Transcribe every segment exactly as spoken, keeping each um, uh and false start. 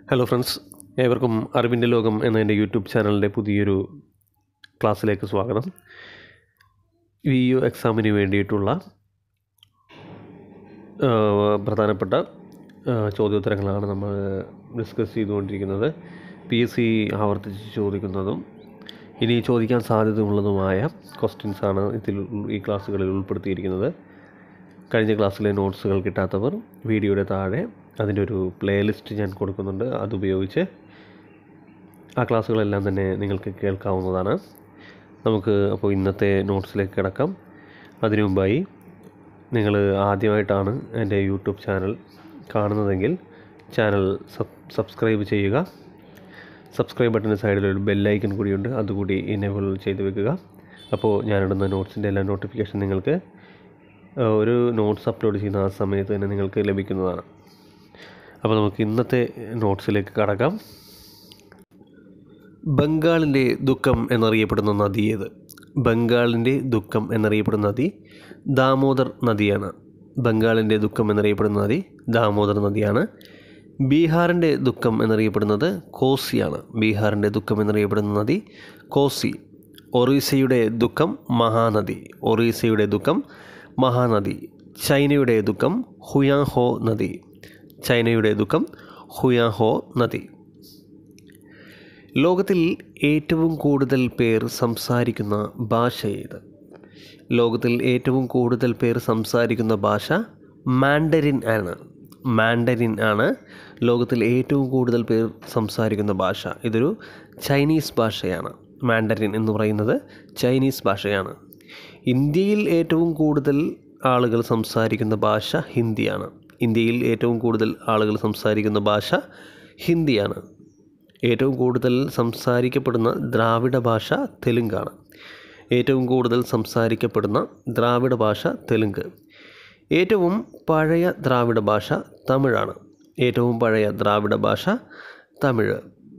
Hello friends, ഏവർക്കും അറിവിൻ്റെ ലോകം എന്ന എൻ്റെ യൂട്യൂബ് ചാനലിൻ്റെ പുതിയൊരു ക്ലാസ്സിലേക്ക് സ്വാഗതം. വി യു എക്സാമിന് വേണ്ടിയിട്ടുള്ള പ്രധാനപ്പെട്ട ചോദ്യോത്തരങ്ങളാണ് നമ്മൾ ഡിസ്കസ് ചെയ്തുകൊണ്ടിരിക്കുന്നത്. പി എസ് സി ആവർത്തിച്ച് ചോദിക്കുന്നതും ഇനി ചോദിക്കാൻ സാധ്യതയുള്ളതുമായ ക്വസ്റ്റ്യൻസാണ് ഇതിൽ ഈ ക്ലാസ്സുകളിൽ ഉൾപ്പെടുത്തിയിരിക്കുന്നത്. കഴിഞ്ഞ ക്ലാസ്സിലെ നോട്ട്സുകൾ കിട്ടാത്തവർ വീഡിയോയുടെ താഴെ അതിൻ്റെ ഒരു പ്ലേലിസ്റ്റ് ഞാൻ കൊടുക്കുന്നുണ്ട്. അതുപയോഗിച്ച് ആ ക്ലാസ്സുകളെല്ലാം തന്നെ നിങ്ങൾക്ക് കേൾക്കാവുന്നതാണ്. നമുക്ക് അപ്പോൾ ഇന്നത്തെ നോട്ട്സിലേക്ക് കിടക്കാം. അതിനു മുമ്പായി നിങ്ങൾ ആദ്യമായിട്ടാണ് എൻ്റെ യൂട്യൂബ് ചാനൽ കാണുന്നതെങ്കിൽ ചാനൽ സബ്സ്ക്രൈബ് ചെയ്യുക. സബ്സ്ക്രൈബ് ബട്ടൻ്റെ സൈഡിലൊരു ബെല്ലൈക്കൺ കൂടിയുണ്ട്, അതുകൂടി എനേബിൾ ചെയ്ത് വെക്കുക. അപ്പോൾ ഞാനിടുന്ന നോട്ട്സിൻ്റെ എല്ലാ നോട്ടിഫിക്കേഷൻ നിങ്ങൾക്ക് ഒരു നോട്ട്സ് അപ്ലോഡ് ചെയ്യുന്ന ആ സമയത്ത് തന്നെ നിങ്ങൾക്ക് ലഭിക്കുന്നതാണ്. അപ്പോൾ നമുക്ക് ഇന്നത്തെ നോട്ട്സിലേക്ക് കടക്കാം. ബംഗാളിൻ്റെ ദുഃഖം എന്നറിയപ്പെടുന്ന നദി ഏത്? ബംഗാളിൻ്റെ ദുഃഖം എന്നറിയപ്പെടുന്ന നദി ദാമോദർ നദിയാണ്. ബംഗാളിൻ്റെ ദുഃഖം എന്നറിയപ്പെടുന്ന നദി ദാമോദർ നദിയാണ്. ബീഹാറിൻ്റെ ദുഃഖം എന്നറിയപ്പെടുന്നത് കോസിയാണ്. ബീഹാറിൻ്റെ ദുഃഖം എന്നറിയപ്പെടുന്ന നദി കോസി. ഒറീസയുടെ ദുഃഖം മഹാനദി. ഒറീസയുടെ ദുഃഖം മഹാനദി. ചൈനയുടെ ദുഃഖം ഹുയാൻഹോ നദി. ചൈനയുടെ ദുഃഖം ഹുയാൻഹോ നദി. ലോകത്തിൽ ഏറ്റവും കൂടുതൽ പേർ സംസാരിക്കുന്ന ഭാഷ ഏത്? ലോകത്തിൽ ഏറ്റവും കൂടുതൽ പേർ സംസാരിക്കുന്ന ഭാഷ മാൻഡറിൻ ആണ്. മാൻഡറിൻ ആണ് ലോകത്തിൽ ഏറ്റവും കൂടുതൽ പേർ സംസാരിക്കുന്ന ഭാഷ. ഇതൊരു ചൈനീസ് ഭാഷയാണ്. മാൻഡറിൻ എന്ന് പറയുന്നത് ചൈനീസ് ഭാഷയാണ്. ഇന്ത്യയിൽ ഏറ്റവും കൂടുതൽ ആളുകൾ സംസാരിക്കുന്ന ഭാഷ ഹിന്ദിയാണ്. ഇന്ത്യയിൽ ഏറ്റവും കൂടുതൽ ആളുകൾ സംസാരിക്കുന്ന ഭാഷ ഹിന്ദിയാണ്. ഏറ്റവും കൂടുതൽ സംസാരിക്കപ്പെടുന്ന ദ്രാവിഡ ഭാഷ തെലുങ്കാണ്. ഏറ്റവും കൂടുതൽ സംസാരിക്കപ്പെടുന്ന ദ്രാവിഡ ഭാഷ തെലുങ്ക്. ഏറ്റവും പഴയ ദ്രാവിഡ ഭാഷ തമിഴാണ്. ഏറ്റവും പഴയ ദ്രാവിഡ ഭാഷ തമിഴ്.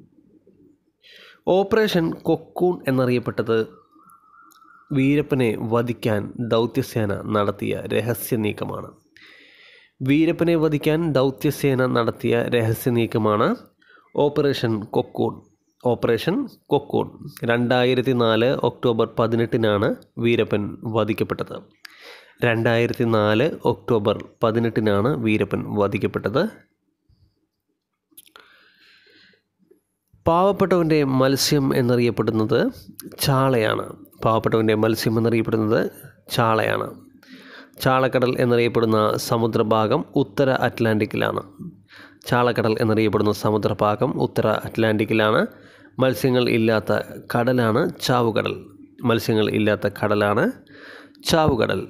ഓപ്പറേഷൻ കൊക്കൂൺ എന്നറിയപ്പെട്ടത് വീരപ്പനെ വധിക്കാൻ ദൗത്യസേന നടത്തിയ രഹസ്യ നീക്കമാണ്. വീരപ്പനെ വധിക്കാൻ ദൗത്യസേന നടത്തിയ രഹസ്യ നീക്കമാണ് ഓപ്പറേഷൻ കൊക്കൂൺ. Operation cocoon. രണ്ടായിരത്തി നാല് ഒക്ടോബർ പതിനെട്ടിനാണ് വീരപ്പൻ വധിക്കപ്പെട്ടത്. രണ്ടായിരത്തി നാല് ഒക്ടോബർ പതിനെട്ടിനാണ് വീരപ്പൻ വധിക്കപ്പെട്ടത്. പാവപ്പെട്ടവൻ്റെ മത്സ്യം എന്നറിയപ്പെടുന്നത് ചാളയാണ്. പാവപ്പെട്ടവൻ്റെ മത്സ്യം എന്നറിയപ്പെടുന്നത് ചാളയാണ്. ചാളക്കടൽ എന്നറിയപ്പെടുന്ന സമുദ്രഭാഗം ഉത്തര അറ്റ്ലാന്റിക്കിലാണ്. ചാളക്കടൽ എന്നറിയപ്പെടുന്ന സമുദ്രഭാഗം ഉത്തര അറ്റ്ലാന്റിക്കിലാണ്. മത്സ്യങ്ങൾ ഇല്ലാത്ത കടലാണ് ചാവുകടൽ. മത്സ്യങ്ങൾ ഇല്ലാത്ത കടലാണ് ചാവുകടൽ.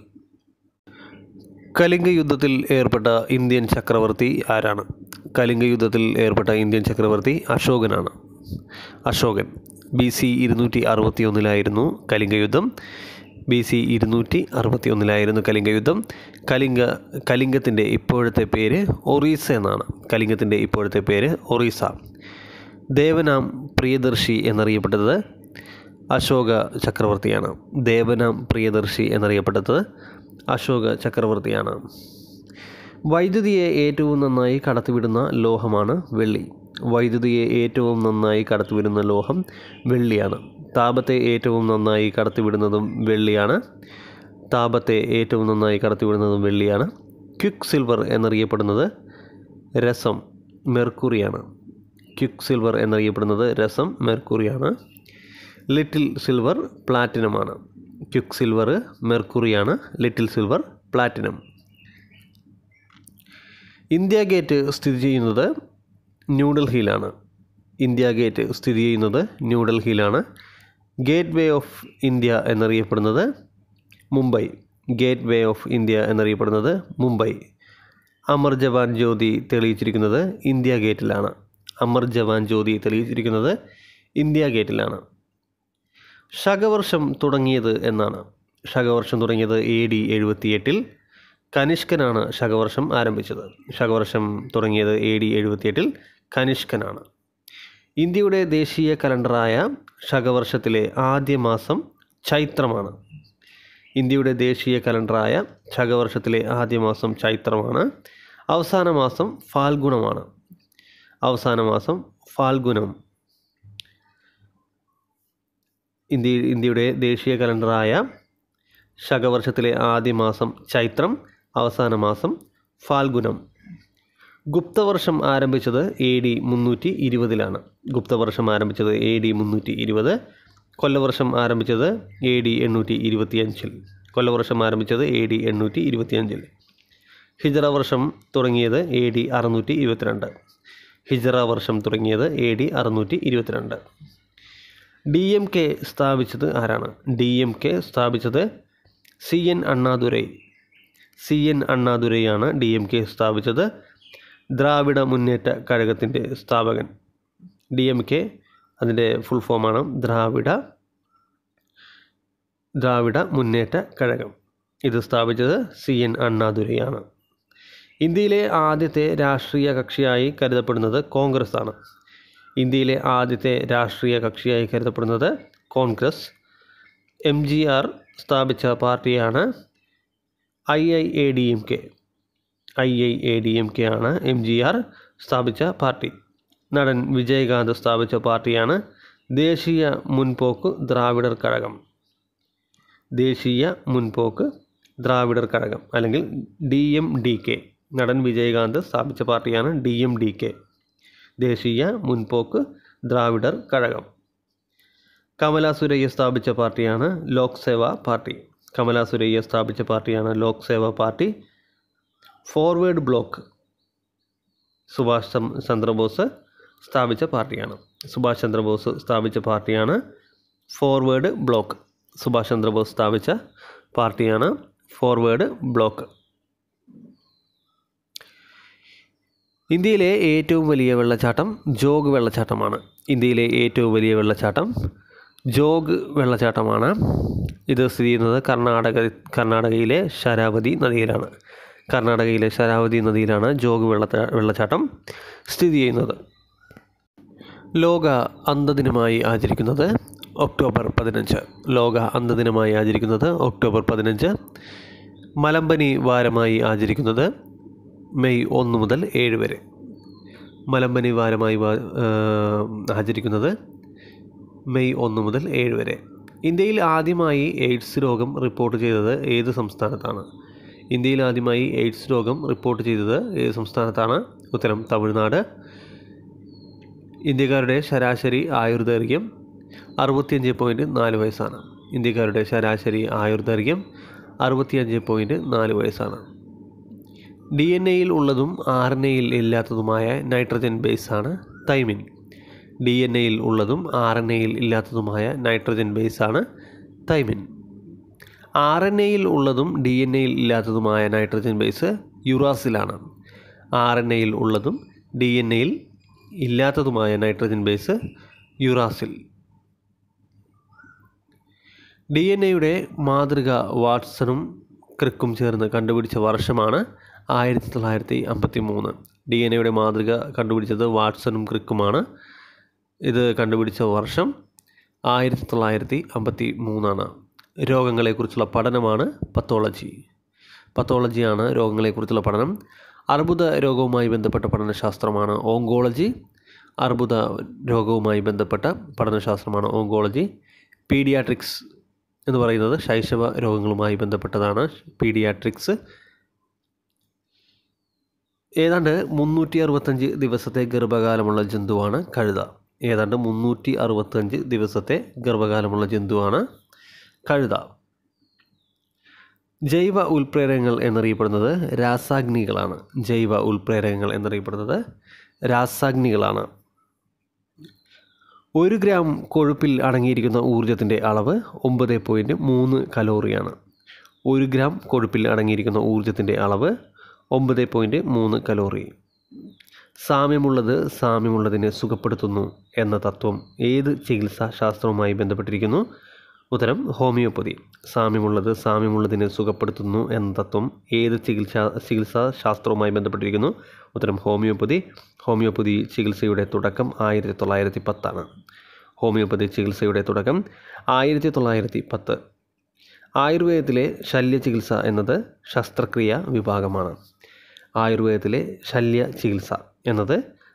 കലിംഗ യുദ്ധത്തിൽ ഏർപ്പെട്ട ഇന്ത്യൻ ചക്രവർത്തി ആരാണ്? കലിംഗ യുദ്ധത്തിൽ ഏർപ്പെട്ട ഇന്ത്യൻ ചക്രവർത്തി അശോകനാണ്. അശോകൻ. ബി സി ഇരുന്നൂറ്റി അറുപത്തി ഒന്നിലായിരുന്നു കലിംഗ യുദ്ധം. ബി സി ഇരുന്നൂറ്റി അറുപത്തി ഒന്നിലായിരുന്നു കലിംഗ യുദ്ധം. കലിംഗ കലിംഗത്തിൻ്റെ ഇപ്പോഴത്തെ പേര് ഒറീസ എന്നാണ്. കലിംഗത്തിൻ്റെ ഇപ്പോഴത്തെ പേര് ഒറീസ. ദേവനാം പ്രിയദർശി എന്നറിയപ്പെട്ടത് അശോക ചക്രവർത്തിയാണ്. ദേവനാം പ്രിയദർശി എന്നറിയപ്പെട്ടത് അശോക ചക്രവർത്തിയാണ്. വൈദ്യുതിയെ ഏറ്റവും നന്നായി കടത്തിവിടുന്ന ലോഹമാണ് വെള്ളി. വൈദ്യുതിയെ ഏറ്റവും നന്നായി കടത്തിവിടുന്ന ലോഹം വെള്ളിയാണ്. താപത്തെ ഏറ്റവും നന്നായി കടത്തിവിടുന്നതും വെള്ളിയാണ്. താപത്തെ ഏറ്റവും നന്നായി കടത്തിവിടുന്നതും വെള്ളിയാണ്. ക്വിക്ക് സിൽവർ എന്നറിയപ്പെടുന്നത് രസം മെർക്കുറിയാണ്. ക്വിക്ക് സിൽവർ എന്നറിയപ്പെടുന്നത് രസം മെർക്കുറിയാണ്. ലിറ്റിൽ സിൽവർ പ്ലാറ്റിനമാണ്. ക്വിക്ക് സിൽവർ മെർക്കുറിയാണ്. Little silver platinum. India gate സ്ഥിതി ചെയ്യുന്നത് ന്യൂഡൽഹിയിലാണ്. ഇന്ത്യ ഗേറ്റ് സ്ഥിതി ചെയ്യുന്നത് ന്യൂഡൽഹിയിലാണ്. ഗേറ്റ് വേ ഓഫ് ഇന്ത്യ എന്നറിയപ്പെടുന്നത് Mumbai. Gateway of India എന്നറിയപ്പെടുന്നത് മുംബൈ. അമർ ജവാൻ ജ്യോതി തെളിയിച്ചിരിക്കുന്നത് ഇന്ത്യ ഗേറ്റിലാണ്. അമർ ജവാൻ ജ്യോതി തെളിയിച്ചിരിക്കുന്നത് ഇന്ത്യ ഗേറ്റിലാണ്. ശകവർഷം തുടങ്ങിയത് എന്നാണ്? ശകവർഷം തുടങ്ങിയത് എ ഡി എഴുപത്തിയെട്ടിൽ. കനിഷ്കനാണ് ശകവർഷം ആരംഭിച്ചത്. ശകവർഷം തുടങ്ങിയത് എ ഡി എഴുപത്തിയെട്ടിൽ കനിഷ്കനാണ്. ഇന്ത്യയുടെ ദേശീയ കലണ്ടറായ ശകവർഷത്തിലെ ആദ്യ മാസം ചൈത്രമാണ്. ഇന്ത്യയുടെ ദേശീയ കലണ്ടറായ ശകവർഷത്തിലെ ആദ്യ മാസം ചൈത്രമാണ്. അവസാന മാസം ഫാൽഗുണമാണ്. അവസാന മാസം ഫാൽഗുനം. ഇന്ത്യ ഇന്ത്യയുടെ ദേശീയ കലണ്ടറായ ശകവർഷത്തിലെ ആദ്യ മാസം ചൈത്രം, അവസാന മാസം ഫാൽഗുനം. ഗുപ്തവർഷം ആരംഭിച്ചത് എ ഡി മുന്നൂറ്റി ഇരുപതിലാണ്. ഗുപ്തവർഷം ആരംഭിച്ചത് എ ഡി മുന്നൂറ്റി ഇരുപത്. കൊല്ലവർഷം ആരംഭിച്ചത് എ ഡി എണ്ണൂറ്റി ഇരുപത്തി അഞ്ചിൽ. കൊല്ലവർഷം ആരംഭിച്ചത് എ ഡി എണ്ണൂറ്റി ഇരുപത്തി അഞ്ചിൽ. ഹിജറ വർഷം തുടങ്ങിയത് എ ഡി അറുന്നൂറ്റി ഇരുപത്തിരണ്ട്. ഹിജറ വർഷം തുടങ്ങിയത് എ ഡി അറുന്നൂറ്റി ഇരുപത്തിരണ്ട്. ഡി എം കെ സ്ഥാപിച്ചത് ആരാണ്? ഡി എം കെ സ്ഥാപിച്ചത് C N Annadurai. C N അണ്ണാദുരൈയാണ് ഡി എം കെ സ്ഥാപിച്ചത്. ദ്രാവിഡ മുന്നേറ്റ കഴകത്തിൻ്റെ സ്ഥാപകൻ. ഡി എം കെ അതിൻ്റെ ഫുൾ ഫോമാണ് ദ്രാവിഡ ദ്രാവിഡ മുന്നേറ്റ കഴകം. ഇത് സ്ഥാപിച്ചത് സി എൻ അണ്ണാദുരൈയാണ്. ഇന്ത്യയിലെ ആദ്യത്തെ രാഷ്ട്രീയ കക്ഷിയായി കരുതപ്പെടുന്നത് കോൺഗ്രസ് ആണ്. ഇന്ത്യയിലെ ആദ്യത്തെ രാഷ്ട്രീയ കക്ഷിയായി കരുതപ്പെടുന്നത് കോൺഗ്രസ്. എം ജി ആർ സ്ഥാപിച്ച പാർട്ടിയാണ് I I A D M K. I I A D M K ആണ് എം ജി ആർ സ്ഥാപിച്ച പാർട്ടി. നടൻ വിജയകാന്ത് സ്ഥാപിച്ച പാർട്ടിയാണ് ദേശീയ മുൻപോക്ക് ദ്രാവിഡർ കഴകം. ദേശീയ മുൻപോക്ക് ദ്രാവിഡർ കഴകം അല്ലെങ്കിൽ ഡി എം ഡി കെ. നടൻ വിജയകാന്ത് സ്ഥാപിച്ച പാർട്ടിയാണ് ഡി എം ഡി കെ, ദേശീയ മുൻപോക്ക് ദ്രാവിഡർ കഴകം. കമല സുരയ്യ സ്ഥാപിച്ച പാർട്ടിയാണ് ലോക് സേവ പാർട്ടി. കമല സുരയ്യ സ്ഥാപിച്ച പാർട്ടിയാണ് Lok Seva party. Forward bloc Subhash Chandrabose സ്ഥാപിച്ച പാർട്ടിയാണ്. സുഭാഷ് ചന്ദ്രബോസ് സ്ഥാപിച്ച പാർട്ടിയാണ് ഫോർവേഡ് ബ്ലോക്ക്. സുഭാഷ് ചന്ദ്രബോസ് സ്ഥാപിച്ച പാർട്ടിയാണ് ഫോർവേഡ് ബ്ലോക്ക്. ഇന്ത്യയിലെ ഏറ്റവും വലിയ വെള്ളച്ചാട്ടം ജോഗ് വെള്ളച്ചാട്ടമാണ്. ഇന്ത്യയിലെ ഏറ്റവും വലിയ വെള്ളച്ചാട്ടം ജോഗ് വെള്ളച്ചാട്ടമാണ്. ഇത് സ്ഥിതി ചെയ്യുന്നത് കർണാടക കർണാടകയിലെ ശരാവതി നദിയിലാണ്. കർണാടകയിലെ ശരാവതി നദിയിലാണ് ജോഗ് വെള്ളച്ചാ വെള്ളച്ചാട്ടം സ്ഥിതി ചെയ്യുന്നത്. ലോക അന്ധദിനമായി ആചരിക്കുന്നത് ഒക്ടോബർ പതിനഞ്ച്. ലോക അന്ധദിനമായി ആചരിക്കുന്നത് ഒക്ടോബർ പതിനഞ്ച്. മലമ്പനി വാരമായി ആചരിക്കുന്നത് മെയ് ഒന്ന് മുതൽ ഏഴ് വരെ. മലമ്പനി വാരമായി ആചരിക്കുന്നത് മെയ് ഒന്ന് മുതൽ ഏഴ് വരെ. ഇന്ത്യയിൽ ആദ്യമായി എയ്ഡ്സ് രോഗം റിപ്പോർട്ട് ചെയ്തത് ഏത് സംസ്ഥാനത്താണ്? ഇന്ത്യയിൽ ആദ്യമായി എയ്ഡ്സ് രോഗം റിപ്പോർട്ട് ചെയ്തത് ഏത് സംസ്ഥാനത്താണ്? ഉത്തരം തമിഴ്നാട്. ഇന്ത്യക്കാരുടെ ശരാശരി ആയുർദൈർഘ്യം അറുപത്തിയഞ്ച് പോയിൻറ്റ് നാല് വയസ്സാണ്. ഇന്ത്യക്കാരുടെ ശരാശരി ആയുർദൈർഘ്യം അറുപത്തിയഞ്ച് പോയിൻറ്റ് നാല് വയസ്സാണ്. ഡി എൻ എയിൽ ഉള്ളതും ആർ എൻ എയിൽ ഇല്ലാത്തതുമായ നൈട്രജൻ ബേസാണ് തൈമിൻ. ഡി എൻ എയിൽ ഉള്ളതും ആർ എൻ എയിൽ ഇല്ലാത്തതുമായ നൈട്രജൻ ബേസാണ് തൈമിൻ. ആർ എൻ എയിൽ ഉള്ളതും ഡി എൻ എയിൽ ഇല്ലാത്തതുമായ nitrogen base uracil. R N എയിൽ ഉള്ളതും ഡി എൻ എയിൽ ഇല്ലാത്തതുമായ nitrogen base uracil. D N എയുടെ മാതൃക വാട്സണും ക്രിക്കും ചേർന്ന് കണ്ടുപിടിച്ച വർഷമാണ് ആയിരത്തി തൊള്ളായിരത്തി അമ്പത്തി മൂന്ന്. ഡി എൻ എയുടെ മാതൃക കണ്ടുപിടിച്ചത് വാട്സണും ക്രിക്കുമാണ്. ഇത് കണ്ടുപിടിച്ച വർഷം ആയിരത്തി തൊള്ളായിരത്തി അമ്പത്തി മൂന്നാണ്. രോഗങ്ങളെക്കുറിച്ചുള്ള പഠനമാണ് പത്തോളജി. പത്തോളജിയാണ് രോഗങ്ങളെക്കുറിച്ചുള്ള പഠനം. അർബുദ രോഗവുമായി ബന്ധപ്പെട്ട പഠനശാസ്ത്രമാണ് ഓങ്കോളജി. അർബുദ രോഗവുമായി ബന്ധപ്പെട്ട പഠനശാസ്ത്രമാണ് ഓങ്കോളജി. പീഡിയാട്രിക്സ് എന്ന് പറയുന്നത് ശൈശവ രോഗങ്ങളുമായി ബന്ധപ്പെട്ടതാണ് പീഡിയാട്രിക്സ്. ഏതാണ്ട് മുന്നൂറ്റി അറുപത്തഞ്ച് ദിവസത്തെ ഗർഭകാലമുള്ള ജന്തുവാണ് കഴുത. ഏതാണ്ട് മുന്നൂറ്റി അറുപത്തഞ്ച് ദിവസത്തെ ഗർഭകാലമുള്ള ജന്തുവാണ് കഴുത. ജൈവ ഉൽപ്രേരകങ്ങൾ എന്നറിയപ്പെടുന്നത് രാസാഗ്നികളാണ്. ജൈവ ഉൽപ്രേരകങ്ങൾ എന്നറിയപ്പെടുന്നത് രാസാഗ്നികളാണ്. ഒരു ഗ്രാം കൊഴുപ്പിൽ അടങ്ങിയിരിക്കുന്ന ഊർജത്തിൻ്റെ അളവ് ഒമ്പത് പോയിൻറ്റ് മൂന്ന് കലോറിയാണ്. ഒരു ഗ്രാം കൊഴുപ്പിൽ അടങ്ങിയിരിക്കുന്ന ഊർജത്തിൻ്റെ അളവ് ഒമ്പത് പോയിൻറ്റ് മൂന്ന് കലോറി. സാമ്യമുള്ളത് സാമ്യമുള്ളതിനെ സുഖപ്പെടുത്തുന്നു എന്ന തത്വം ഏത് ചികിത്സാ ശാസ്ത്രവുമായി ബന്ധപ്പെട്ടിരിക്കുന്നു? ഉത്തരം ഹോമിയോപ്പതി. സാമ്യമുള്ളത് സാമ്യമുള്ളതിനെ സുഖപ്പെടുത്തുന്നു എന്ന തത്വം ഏത് ചികിത്സാ ചികിത്സാ ശാസ്ത്രവുമായി ബന്ധപ്പെട്ടിരിക്കുന്നു? ഉത്തരം ഹോമിയോപ്പതി. ഹോമിയോപ്പതി ചികിത്സയുടെ തുടക്കം ആയിരത്തി തൊള്ളായിരത്തി പത്താണ്. ഹോമിയോപ്പതി ചികിത്സയുടെ തുടക്കം ആയിരത്തി തൊള്ളായിരത്തി പത്ത്. ആയുർവേദത്തിലെ ശല്യ ചികിത്സ എന്നത് ശസ്ത്രക്രിയ വിഭാഗമാണ്. ആയുർവേദത്തിലെ ശല്യ ചികിത്സ എന്നത്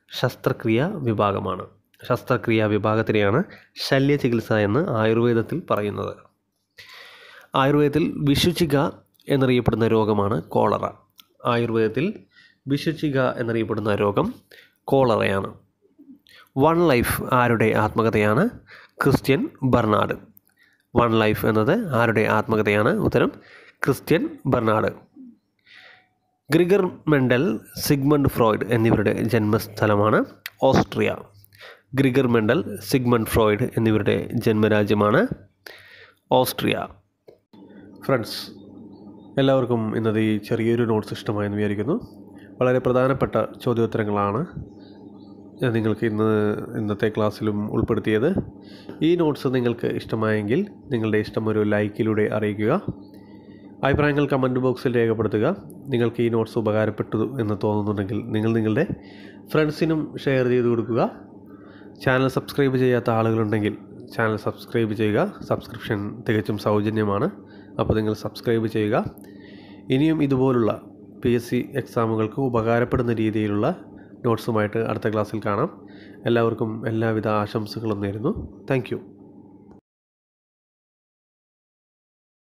ശസ്ത്രക്രിയ വിഭാഗമാണ്. ശസ്ത്രക്രിയ വിഭാഗത്തിനെയാണ് ശല്യചികിത്സ എന്ന് ആയുർവേദത്തിൽ പറയുന്നത്. ആയുർവേദത്തിൽ വിശുചിക എന്നറിയപ്പെടുന്ന രോഗമാണ് കോളറ. ആയുർവേദത്തിൽ വിശുചിക എന്നറിയപ്പെടുന്ന രോഗം കോളറയാണ്. വൺ ലൈഫ് ആരുടെ ആത്മകഥയാണ്? Christian Barnard. വൺ ലൈഫ് എന്നത് ആരുടെ ആത്മകഥയാണ്? ഉത്തരം Christian Barnard. Gregor Mendel, Sigmund Freud എന്നിവരുടെ ജന്മസ്ഥലമാണ് Austria. Gregor Mendel, Sigmund Freud എന്നിവരുടെ ജന്മരാജ്യമാണ് ഓസ്ട്രിയ. ഫ്രണ്ട്സ്, എല്ലാവർക്കും ഇന്നത്തെ ഈ ചെറിയൊരു നോട്ട്സ് ഇഷ്ടമായെന്ന് വിചാരിക്കുന്നു. വളരെ പ്രധാനപ്പെട്ട ചോദ്യോത്തരങ്ങളാണ് നിങ്ങൾക്ക് ഇന്ന് ഇന്നത്തെ ക്ലാസ്സിലും ഉൾപ്പെടുത്തിയത്. ഈ നോട്ട്സ് നിങ്ങൾക്ക് ഇഷ്ടമായെങ്കിൽ നിങ്ങളുടെ ഇഷ്ടം ഒരു ലൈക്കിലൂടെ അറിയിക്കുക. അഭിപ്രായങ്ങൾ കമൻറ്റ് ബോക്സിൽ രേഖപ്പെടുത്തുക. നിങ്ങൾക്ക് ഈ നോട്ട്സ് ഉപകാരപ്പെട്ടു എന്ന് തോന്നുന്നുണ്ടെങ്കിൽ നിങ്ങൾ നിങ്ങളുടെ ഫ്രണ്ട്സിനും ഷെയർ ചെയ്ത് കൊടുക്കുക. ചാനൽ സബ്സ്ക്രൈബ് ചെയ്യാത്ത ആളുകളുണ്ടെങ്കിൽ ചാനൽ സബ്സ്ക്രൈബ് ചെയ്യുക. സബ്സ്ക്രിപ്ഷൻ തികച്ചും സൗജന്യമാണ്. അപ്പോൾ നിങ്ങൾ സബ്സ്ക്രൈബ് ചെയ്യുക. ഇനിയും ഇതുപോലുള്ള പി എസ് സി എക്സാമുകൾക്ക് ഉപകാരപ്പെടുന്ന രീതിയിലുള്ള നോട്ട്സുമായിട്ട് അടുത്ത ക്ലാസ്സിൽ കാണാം. എല്ലാവർക്കും എല്ലാവിധ ആശംസകളും നേരുന്നു. Thank U.